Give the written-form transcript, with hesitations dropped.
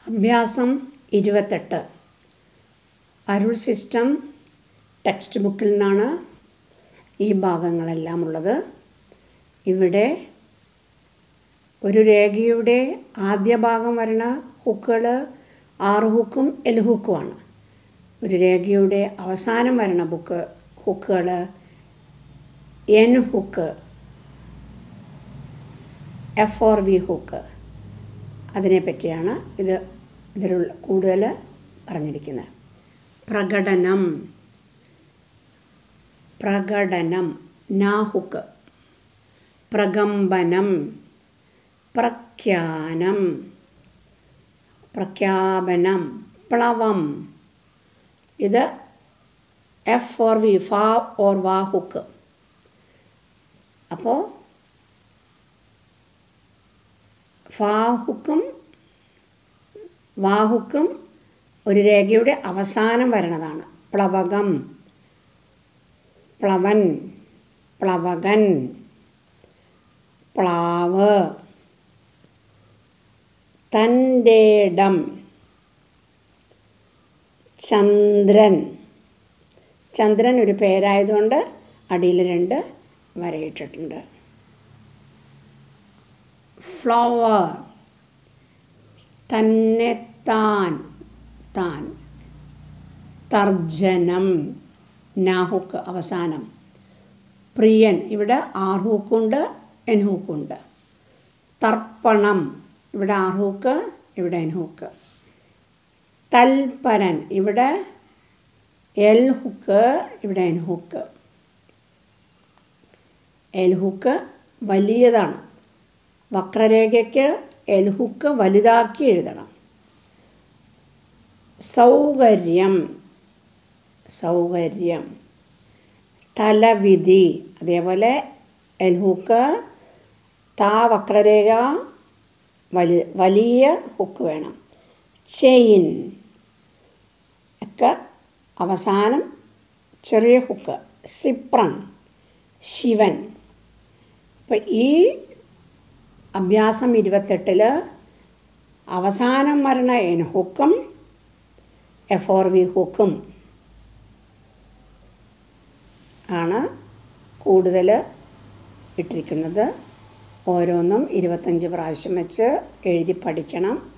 അഭ്യാസം 28 അരുൾ system text ബുക്കിൽ നിന്നാണ് ഈ ഭാഗങ്ങളെല്ലാം ഉള്ളത്. ഇവിടെ ഒരു രേഖയുടെ ആദ്യ ഭാഗം വരുന്ന ഹുക്കുകൾ 6 ഹുക്കും എൽ ഹുക്കുമാണ്. ഒരു രേഖയുടെ അവസാനം വരുന്ന ഹുക്കുകൾ n hook, f or v hook. അതിനെപ്പറ്റിയാണ് ഇതിലുള്ള കൂടുതൽ പറഞ്ഞിരിക്കുന്നത്. പ്രകടനം നാ ഹുക്ക്, പ്രകമ്പനം, പ്രഖ്യാപനം, പ്ലവം. ഇത് എഫ് ഓർ വി, ഫാ ഓർ വാ ഹുക്ക്. അപ്പോൾ ഫാ ഹുക്കും വാ ഹുക്കും ഒരു രേഖയുടെ അവസാനം വരണതാണ്. പ്ലവകം, പ്ലവൻ, പ്ലവകൻ, പ്ലാവ്, തൻ്റെടം, ചന്ദ്രൻ. ചന്ദ്രൻ ഒരു പേരായതുകൊണ്ട് അടിയിൽ 2 വരയിട്ടിട്ടുണ്ട്. ഫ്ലവർ, തന്നെത്താൻ, താൻ. തർജനം, നാഹുക്ക് അവസാനം. പ്രിയൻ, ഇവിടെ 6 ഹൂക്കുണ്ട്, എൻ ഹൂക്കുണ്ട്. തർപ്പണം, ഇവിടെ 6 ഹൂക്ക്, ഇവിടെ എൻ ഹൂക്ക്. തൽപരൻ, ഇവിടെ എൽ ഹുക്ക്, ഇവിടെ എൻ ഹുക്ക്. എൽ ഹുക്ക് വലിയതാണ്. വക്രരേഖയ്ക്ക് എൽ ഹുക്ക് വലുതാക്കി എഴുതണം. സൗകര്യം, സൗകര്യം. തലവിധി, അതേപോലെ എൽ ഹുക്ക് വക്രരേഖ വലിയ ഹുക്ക് വേണം. ചെയിൻ ഒക്കെ അവസാനം ചെറിയ ഹുക്ക്. സിപ്രൺ, ശിവൻ. അപ്പം ഈ അഭ്യാസം 28 അവസാനം വരുന്ന എൻ ഹുക്കും എഫ് ഓർ വി ഹുക്കും ആണ് കൂടുതൽ ഇട്ടിരിക്കുന്നത്. ഓരോന്നും 25 പ്രാവശ്യം വെച്ച് എഴുതി പഠിക്കണം.